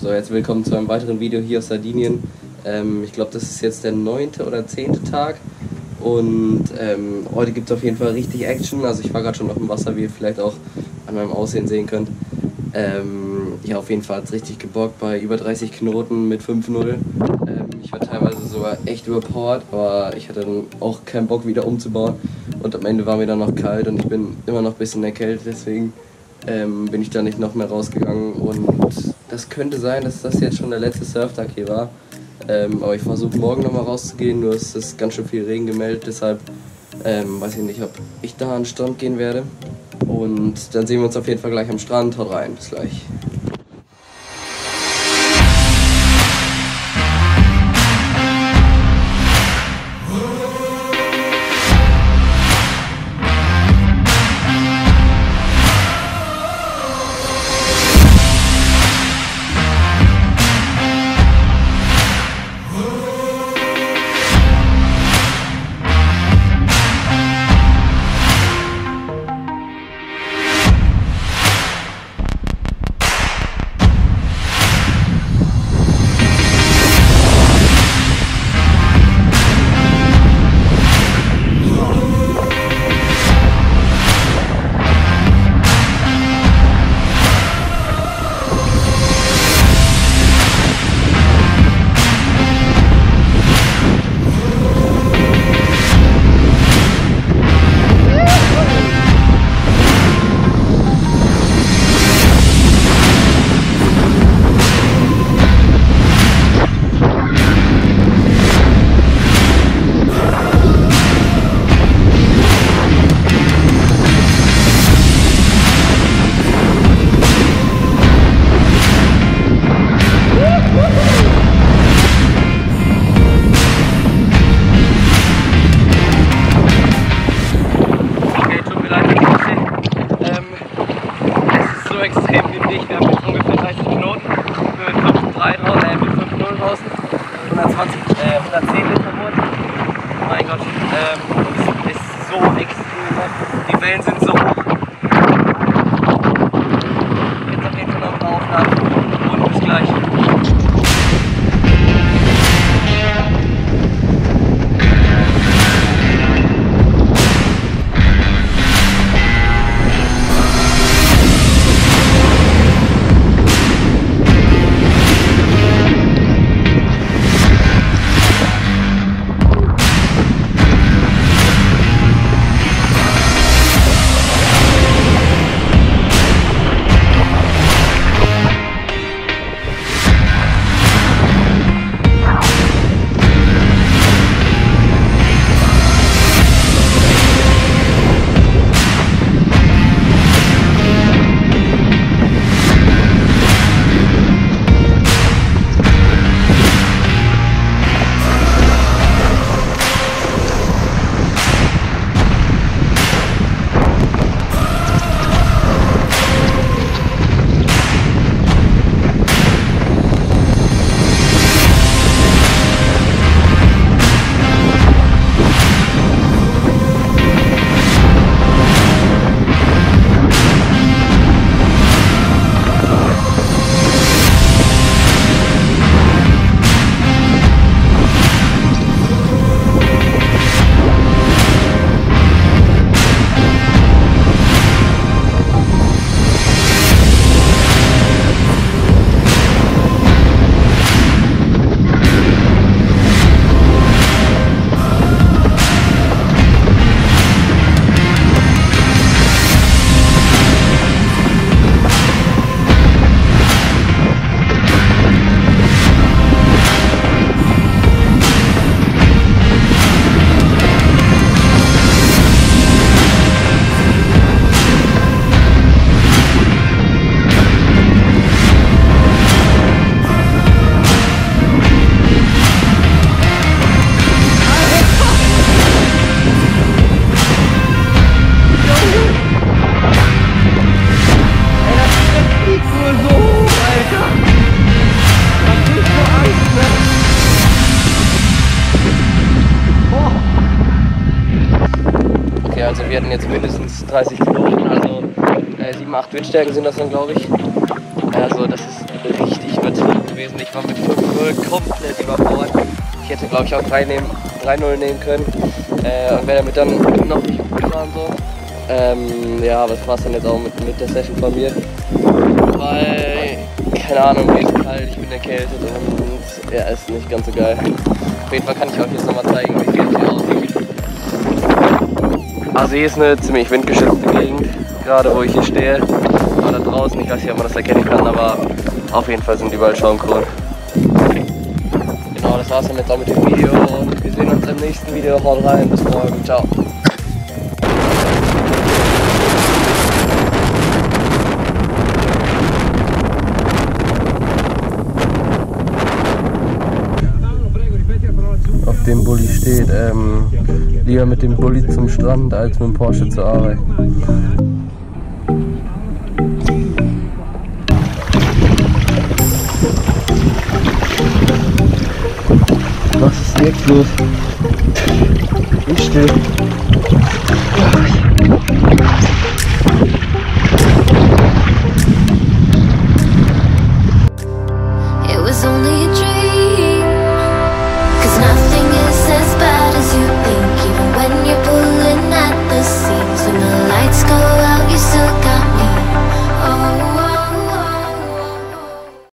So, jetzt willkommen zu einem weiteren Video hier aus Sardinien. Ich glaube, das ist jetzt der 9. oder 10. Tag und heute gibt es auf jeden Fall richtig Action. Also ich war gerade schon auf dem Wasser, wie ihr vielleicht auch an meinem Aussehen sehen könnt. Ja, auf jeden Fall hat es richtig gebockt bei über 30 Knoten mit 5-0. Ich war teilweise sogar echt überpowered, aber ich hatte dann auch keinen Bock wieder umzubauen. Und am Ende war mir dann noch kalt und ich bin immer noch ein bisschen erkältet, deswegen bin ich da nicht noch mehr rausgegangen. Und das könnte sein, dass das jetzt schon der letzte Surftag hier war. Aber ich versuche morgen nochmal rauszugehen, nur es ist ganz schön viel Regen gemeldet, deshalb weiß ich nicht, ob ich da an den Strand gehen werde. Und dann sehen wir uns auf jeden Fall gleich am Strand. Haut rein, bis gleich. Extrem windig, wir haben jetzt ungefähr 30 Knoten, mit 5,0 draußen, 110 Liter Boot. Oh mein Gott, es ist so extrem, die Wellen sind so hoch. Jetzt auf jeden Fall noch eine Aufnahme und bis gleich. Also wir hatten jetzt mindestens 30 Knoten, also 7-8 Windstärken sind das dann, glaube ich. Also das ist richtig übertrieben gewesen. Ich war mit 5-0 komplett überfordert. Ich hätte glaube ich auch 3-0 nehmen können und wäre damit dann noch nicht gut gefahren so. Ja, aber das war es dann jetzt auch mit der Session von mir. Weil, keine Ahnung, mir ist kalt, ich bin erkältet und ja, ist nicht ganz so geil. Auf jeden Fall kann ich euch jetzt nochmal zeigen, wie es hier aussieht. Also hier ist eine ziemlich windgeschützte Gegend, gerade wo ich hier stehe. Oder draußen, ich weiß nicht, ob man das erkennen kann, aber auf jeden Fall sind überall Schaumkronen. Genau, das war's dann jetzt auch mit dem Video und wir sehen uns im nächsten Video. Haut rein, bis morgen, ciao. Auf dem Bulli steht, lieber mit dem Bulli zum Strand als mit dem Porsche zur Arbeit. Was ist jetzt los? Ich still.